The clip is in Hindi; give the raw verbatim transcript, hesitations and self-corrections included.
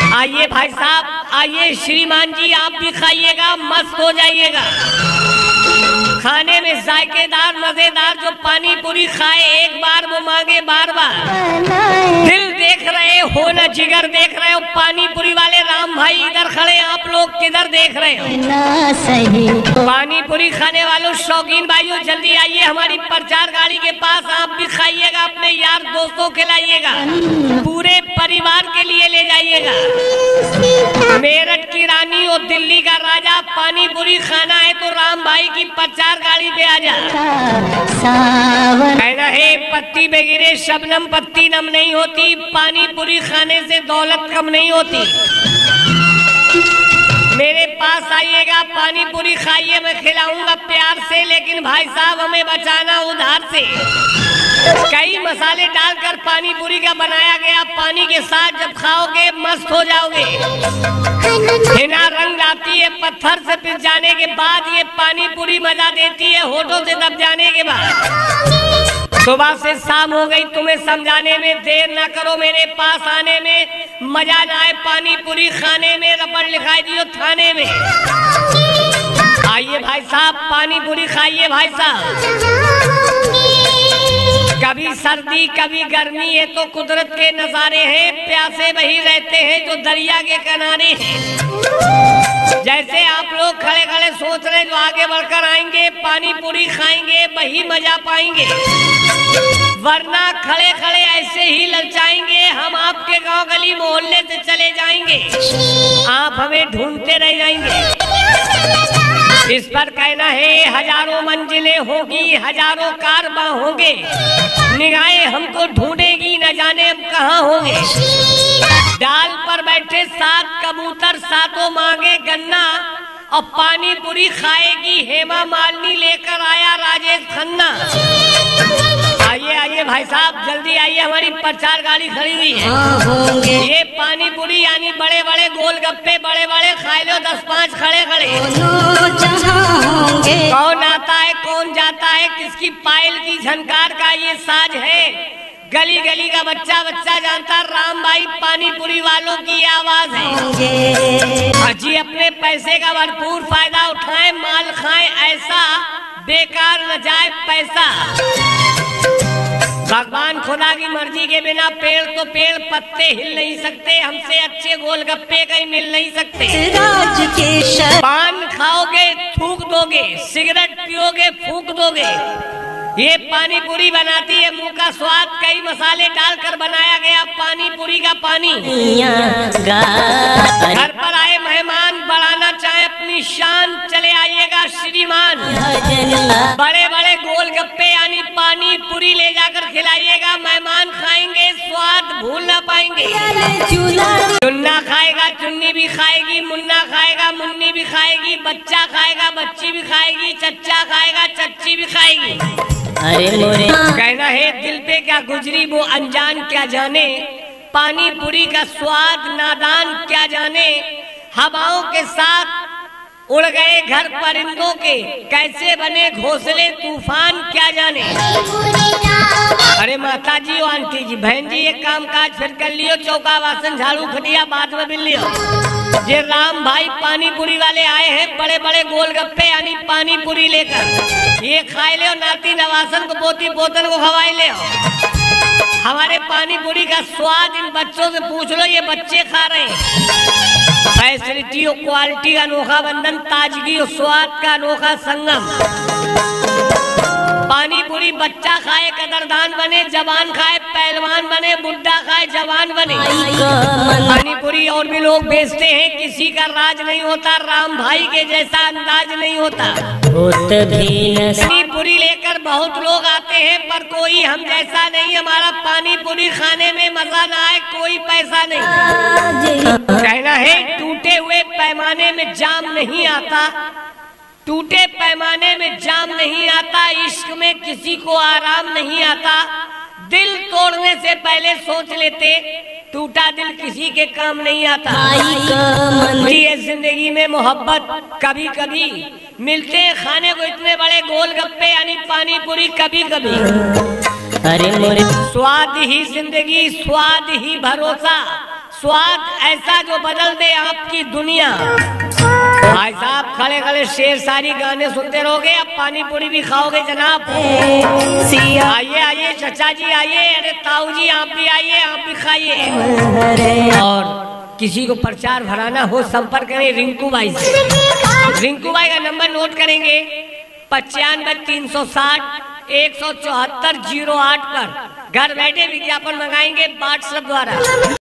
आइए भाई साहब, आइए श्रीमान जी, आप भी खाइएगा, मस्त हो जाइएगा। खाने में जायकेदार मजेदार जो पानी पूरी खाए एक बार वो मांगे बार बार। दिल देख रहे हो ना जिगर देख रहे हो, पानी पूरी वाले राम भाई इधर खड़े, आप लोग किधर देख रहे हो? पानी पूरी खाने वालों शौकीन भाइयों जल्दी आइए हमारी प्रचार गाड़ी के पास, आप भी खाइएगा, अपने यार दोस्तों खिलाइएगा, पूरे परिवार के लिए ले जाइएगा। मेरठ की रानी और दिल्ली का राजा, पानी पूरी खाना है तो राम भाई की प्रचार गाड़ी पे आ जा। कहना है पत्ती पे गिरे शबनम पत्ती नम नहीं होती, पानी पूरी खाने से दौलत कम नहीं होती। मेरे पास आइएगा, पानी पूरी खाइए, मैं खिलाऊंगा प्यार से, लेकिन भाई साहब हमें बचाना उधार से। कई मसाले डालकर पानी पूरी का बनाया गया, पानी के साथ जब खाओगे मस्त हो जाओगे। हिना रंग आती है पत्थर से पिस जाने के बाद, ये पानी पूरी मजा देती है होठों से दब जाने के बाद। सुबह से शाम हो गई, तुम्हें समझाने में देर ना करो, मेरे पास आने में मजा ना आए, पानी पूरी खाने में रबड़ लिखाई दियो थाने में। आइए भाई साहब, पानी पूरी खाइए भाई साहब। कभी सर्दी कभी गर्मी है तो कुदरत के नजारे हैं, प्यासे वही रहते हैं जो दरिया के किनारे हैं। जैसे आप लोग खड़े खड़े सोच रहे जो आगे बढ़कर आएंगे, पानी पूरी खाएंगे, वही मजा पाएंगे, वरना खड़े खड़े ऐसे ही ललचाएंगे, हम आपके गांव गली मोहल्ले से चले जाएंगे, आप हमें ढूंढते रह जाएंगे। इस पर कहना है हजारों मंजिलें होगी, हजारों कारवां होंगे, निगाहें हमको ढूंढेगी, न जाने हम कहाँ होंगे। डाल पर बैठे सात कबूतर, सातों मांगे गन्ना, और पानी पूरी खाएगी हेमा मालिनी, लेकर आया राजेश खन्ना। आइए आइए भाई साहब जल्दी आइए, हमारी प्रचार गाड़ी खड़ी हुई है। ये पानी पूरी यानी बड़े बड़े गोलगप्पे, बड़े बड़े खाए लो दस पांच खड़े खड़े। कौन आता है कौन जाता है, किसकी पायल की झनकार का ये साज है, गली गली का बच्चा बच्चा जानता, राम भाई पानी पूरी वालों की आवाज है। जी अपने पैसे का भरपूर फायदा उठाएं, माल खाएं ऐसा, बेकार न जाए पैसा। भगवान खुदा की मर्जी के बिना पेड़ तो पेड़ पत्ते हिल नहीं सकते, हमसे अच्छे गोलगप्पे कहीं मिल नहीं सकते। पान खाओगे थूक दोगे, सिगरेट पियोगे फूक दोगे, ये पानी पूरी बनाती है मुंह का स्वाद, कई मसाले डालकर बनाया गया पानी पूरी का पानी। घर पर आए मेहमान बढ़ाना चाहे अपनी शान, चले आइएगा श्रीमान, बड़े बड़े गोलगप्पे यानी पानी पूरी ले जाकर खिलाइएगा, मेहमान खाएंगे स्वाद भूल ना पाएंगे। चुन्ना खाएगा चुन्नी भी खाएगी, मुन्ना खाएगा मुन्नी भी खाएगी, बच्चा खाएगा बच्ची भी खाएगी, चच्चा खाएगा चच्ची भी खाएगी। अरे मोरे कहना है दिल पे क्या गुजरी वो अनजान क्या जाने, पानी पूरी का स्वाद नादान क्या जाने, हवाओं के साथ उड़ गए घर परिंदों के, कैसे बने घोंसले तूफान क्या जाने। अरे माता जी और आंटी जी बहन जी एक काम काज फिर कर लियो, चौका बासन झाड़ू खटिया बाद में मिल लियो। ये राम भाई पानी पूरी वाले आए हैं, बड़े बड़े गोलगप्पे यानी पानी पूरी लेकर, ये खाए ले, नाती नवासन को पोती पोतन को खवाए ले। हमारे पानी पूरी का स्वाद इन बच्चों से पूछ लो, ये बच्चे खा रहे हैं। फैसिलिटी और क्वालिटी का अनोखा बंधन, ताजगी और स्वाद का अनोखा संगम। पानी पूरी बच्चा खाए कदरदान बने, जवान खाए पहलवान बने, बुढ़ा खाए जवान बने। पानी पूरी और भी लोग बेचते हैं, किसी का राज नहीं होता, राम भाई के जैसा अंदाज नहीं होता। पानी पूरी लेकर बहुत लोग आते हैं पर कोई हम जैसा नहीं, हमारा पानी पूरी खाने में मजा ना आए कोई पैसा नहीं। कहना है टूटे हुए पैमाने में जाम नहीं आता, टूटे पैमाने में जाम नहीं आता, इश्क में किसी को आराम नहीं आता, दिल तोड़ने से पहले सोच लेते, टूटा दिल किसी के काम नहीं आता। ये जिंदगी में मोहब्बत कभी कभी मिलते हैं खाने को इतने बड़े गोलगप्पे यानी पानी पूरी कभी कभी। अरे मोरे स्वाद ही जिंदगी, स्वाद ही भरोसा, स्वाद ऐसा जो बदल दे आपकी दुनिया। भाई साहब खड़े खड़े शेर शायरी गाने सुनते रहोगे, अब पानी पूरी भी खाओगे जनाब। आइए आइए चचा जी आइए, अरे ताऊ जी आप भी आइए, आप भी खाइए। और किसी को प्रचार भराना हो संपर्क करें रिंकू भाई से। रिंकू भाई का नंबर नोट करेंगे पचानवे तीन सौ साठ एक सौ चौहत्तर जीरो आठ पर घर बैठे विज्ञापन मंगाएंगे व्हाट्सएप द्वारा।